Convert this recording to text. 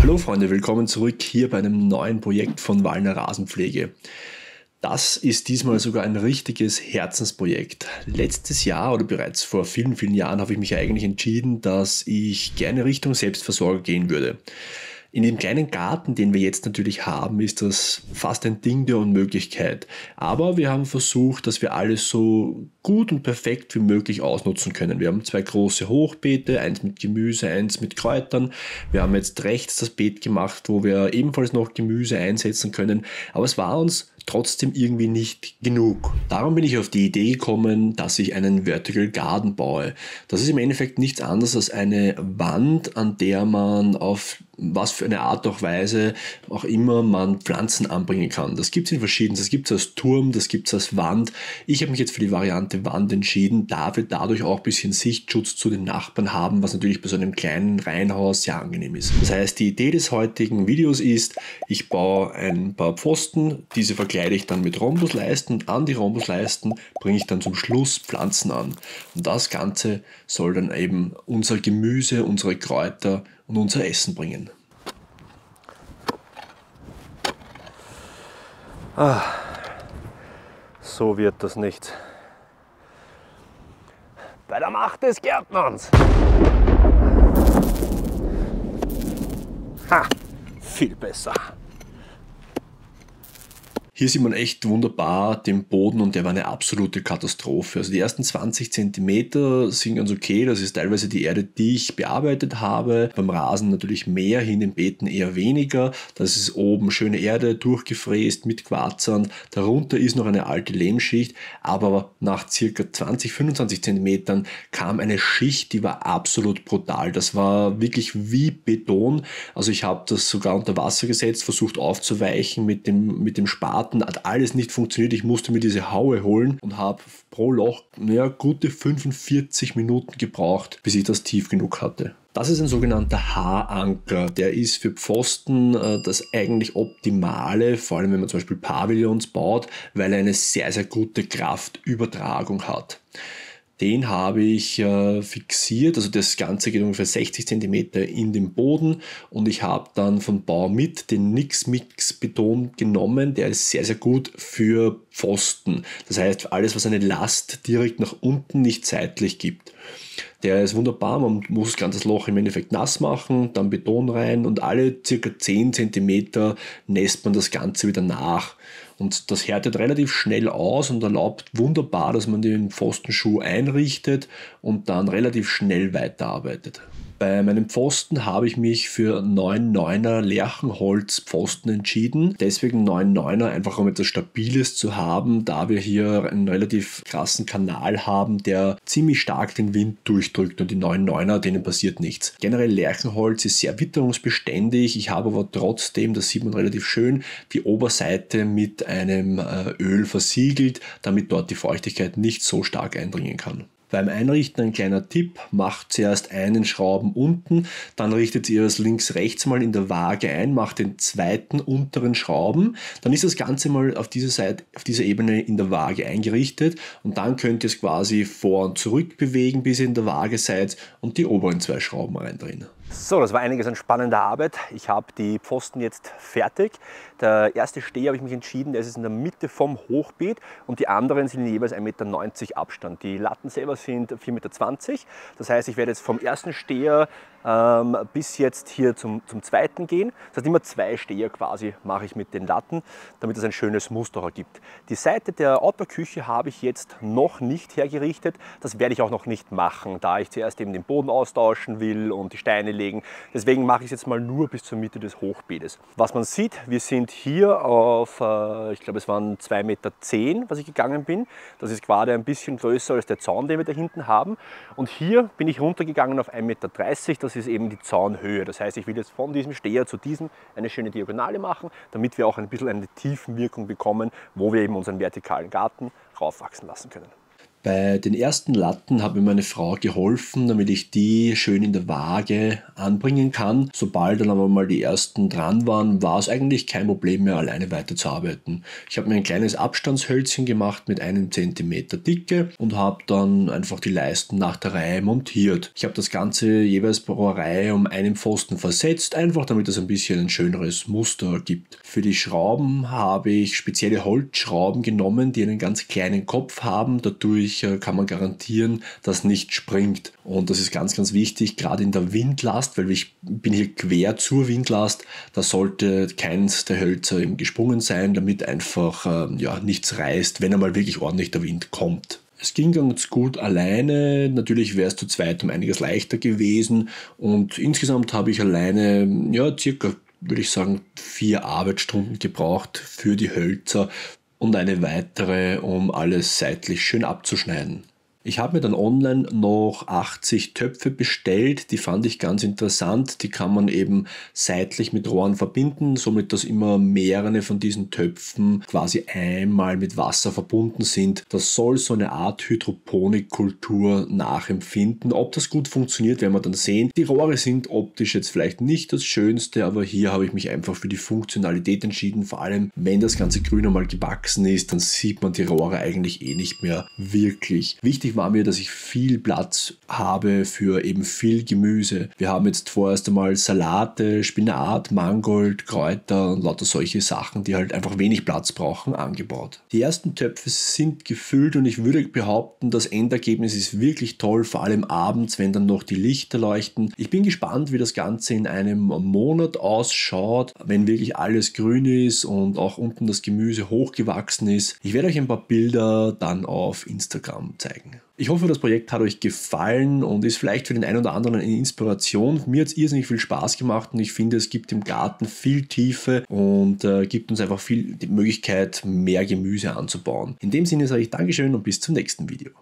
Hallo Freunde, willkommen zurück hier bei einem neuen Projekt von Wallner Rasenpflege. Das ist diesmal sogar ein richtiges Herzensprojekt. Letztes Jahr oder bereits vor vielen, vielen Jahren habe ich mich eigentlich entschieden, dass ich gerne Richtung Selbstversorger gehen würde. In dem kleinen Garten, den wir jetzt natürlich haben, ist das fast ein Ding der Unmöglichkeit. Aber wir haben versucht, dass wir alles so gut und perfekt wie möglich ausnutzen können. Wir haben zwei große Hochbeete, eins mit Gemüse, eins mit Kräutern. Wir haben jetzt rechts das Beet gemacht, wo wir ebenfalls noch Gemüse einsetzen können. Aber es war uns trotzdem irgendwie nicht genug. Darum bin ich auf die Idee gekommen, dass ich einen Vertical Garden baue. Das ist im Endeffekt nichts anderes als eine Wand, an der man auf was für eine Art und Weise auch immer man Pflanzen anbringen kann. Das gibt es in verschiedenen. Das gibt es als Turm, das gibt es als Wand. Ich habe mich jetzt für die Variante Wand entschieden, da wir dadurch auch ein bisschen Sichtschutz zu den Nachbarn haben, was natürlich bei so einem kleinen Reihenhaus sehr angenehm ist. Das heißt, die Idee des heutigen Videos ist, ich baue ein paar Pfosten, diese verkleide ich dann mit Rhombusleisten und an die Rhombusleisten bringe ich dann zum Schluss Pflanzen an. Und das Ganze soll dann eben unser Gemüse, unsere Kräuter und unser Essen bringen. So wird das nicht. Bei der Macht des Gärtnerns. Ha, viel besser. Hier sieht man echt wunderbar den Boden und der war eine absolute Katastrophe. Also die ersten 20 cm sind ganz okay, das ist teilweise die Erde, die ich bearbeitet habe. Beim Rasen natürlich mehr, hin den Beeten eher weniger. Das ist oben schöne Erde, durchgefräst mit Quarzsand. Darunter ist noch eine alte Lehmschicht, aber nach circa 20-25 cm kam eine Schicht, die war absolut brutal. Das war wirklich wie Beton. Also ich habe das sogar unter Wasser gesetzt, versucht aufzuweichen mit dem Spaten. Hat alles nicht funktioniert. Ich musste mir diese Haue holen und habe pro Loch gute 45 Minuten gebraucht, bis ich das tief genug hatte. Das ist ein sogenannter Haaranker. Der ist für Pfosten das eigentlich Optimale, vor allem wenn man zum Beispiel Pavillons baut, weil er eine sehr, sehr gute Kraftübertragung hat. Den habe ich fixiert, also das Ganze geht ungefähr 60 cm in den Boden und ich habe dann von Baumit den Nix-Mix Beton genommen, der ist sehr, sehr gut für Pfosten. Das heißt, alles, was eine Last direkt nach unten nicht seitlich gibt. Der ist wunderbar, man muss das ganze Loch im Endeffekt nass machen, dann Beton rein und alle ca. 10 cm nässt man das Ganze wieder nach. Und das härtet relativ schnell aus und erlaubt wunderbar, dass man den Pfostenschuh einrichtet und dann relativ schnell weiterarbeitet. Bei meinem Pfosten habe ich mich für 9,9er Lärchenholzpfosten entschieden. Deswegen 9,9er, einfach um etwas Stabiles zu haben, da wir hier einen relativ krassen Kanal haben, der ziemlich stark den Wind durchdrückt und die 9,9er, denen passiert nichts. Generell Lärchenholz ist sehr witterungsbeständig. Ich habe aber trotzdem, das sieht man relativ schön, die Oberseite mit einem Öl versiegelt, damit dort die Feuchtigkeit nicht so stark eindringen kann. Beim Einrichten ein kleiner Tipp, macht zuerst einen Schrauben unten, dann richtet ihr es links-rechts mal in der Waage ein, macht den zweiten unteren Schrauben, dann ist das Ganze mal auf dieser Seite, auf dieser Ebene in der Waage eingerichtet und dann könnt ihr es quasi vor und zurück bewegen, bis ihr in der Waage seid und die oberen zwei Schrauben reindrehen. So, das war einiges an spannender Arbeit. Ich habe die Pfosten jetzt fertig. Der erste Steh habe ich mich entschieden, der ist in der Mitte vom Hochbeet und die anderen sind jeweils 1,90 Meter Abstand. Die Latten selber sind 4,20 Meter. Das heißt, ich werde jetzt vom ersten Steher bis jetzt hier zum zweiten gehen. Das heißt, immer 2 Steher quasi mache ich mit den Latten, damit es ein schönes Muster ergibt. Die Seite der Outdoor-Küche habe ich jetzt noch nicht hergerichtet. Das werde ich auch noch nicht machen, da ich zuerst eben den Boden austauschen will und die Steine legen. Deswegen mache ich es jetzt mal nur bis zur Mitte des Hochbeetes. Was man sieht, wir sind hier auf, ich glaube es waren 2,10 Meter, was ich gegangen bin. Das ist gerade ein bisschen größer als der Zaun, den wir da hinten haben. Und hier bin ich runtergegangen auf 1,30 Meter. Das ist eben die Zaunhöhe. Das heißt, ich will jetzt von diesem Steher zu diesem eine schöne Diagonale machen, damit wir auch ein bisschen eine Tiefenwirkung bekommen, wo wir eben unseren vertikalen Garten raufwachsen lassen können. Bei den ersten Latten hat mir meine Frau geholfen, damit ich die schön in der Waage anbringen kann. Sobald dann aber mal die ersten dran waren, war es eigentlich kein Problem mehr, alleine weiterzuarbeiten. Ich habe mir ein kleines Abstandshölzchen gemacht mit 1 Zentimeter Dicke und habe dann einfach die Leisten nach der Reihe montiert. Ich habe das Ganze jeweils pro Reihe um einen Pfosten versetzt, einfach damit es ein bisschen ein schöneres Muster gibt. Für die Schrauben habe ich spezielle Holzschrauben genommen, die einen ganz kleinen Kopf haben. Dadurch kann man garantieren, dass nicht springt. Und das ist ganz, ganz wichtig, gerade in der Windlast, weil ich bin hier quer zur Windlast. Da sollte keins der Hölzer eben gesprungen sein, damit einfach nichts reißt, wenn einmal wirklich ordentlich der Wind kommt. Es ging ganz gut alleine, natürlich wäre es zu zweit um einiges leichter gewesen und insgesamt habe ich alleine circa, würde ich sagen, 4 Arbeitsstunden gebraucht für die Hölzer und eine weitere, um alles seitlich schön abzuschneiden. Ich habe mir dann online noch 80 Töpfe bestellt, die fand ich ganz interessant. Die kann man eben seitlich mit Rohren verbinden, somit dass immer mehrere von diesen Töpfen quasi einmal mit Wasser verbunden sind. Das soll so eine Art Hydroponikkultur nachempfinden. Ob das gut funktioniert, werden wir dann sehen. Die Rohre sind optisch jetzt vielleicht nicht das Schönste, aber hier habe ich mich einfach für die Funktionalität entschieden. Vor allem, wenn das ganze Grün einmal gewachsen ist, dann sieht man die Rohre eigentlich eh nicht mehr wirklich. Wichtig war mir, dass ich viel Platz habe für eben viel Gemüse. Wir haben jetzt vorerst einmal Salate, Spinat, Mangold, Kräuter und lauter solche Sachen, die halt einfach wenig Platz brauchen, angebaut. Die ersten Töpfe sind gefüllt und ich würde behaupten, das Endergebnis ist wirklich toll, vor allem abends, wenn dann noch die Lichter leuchten. Ich bin gespannt, wie das Ganze in einem Monat ausschaut, wenn wirklich alles grün ist und auch unten das Gemüse hochgewachsen ist. Ich werde euch ein paar Bilder dann auf Instagram zeigen. Ich hoffe, das Projekt hat euch gefallen und ist vielleicht für den einen oder anderen eine Inspiration. Mir hat es irrsinnig viel Spaß gemacht und ich finde, es gibt im Garten viel Tiefe und gibt uns einfach viel die Möglichkeit, mehr Gemüse anzubauen. In dem Sinne sage ich Dankeschön und bis zum nächsten Video.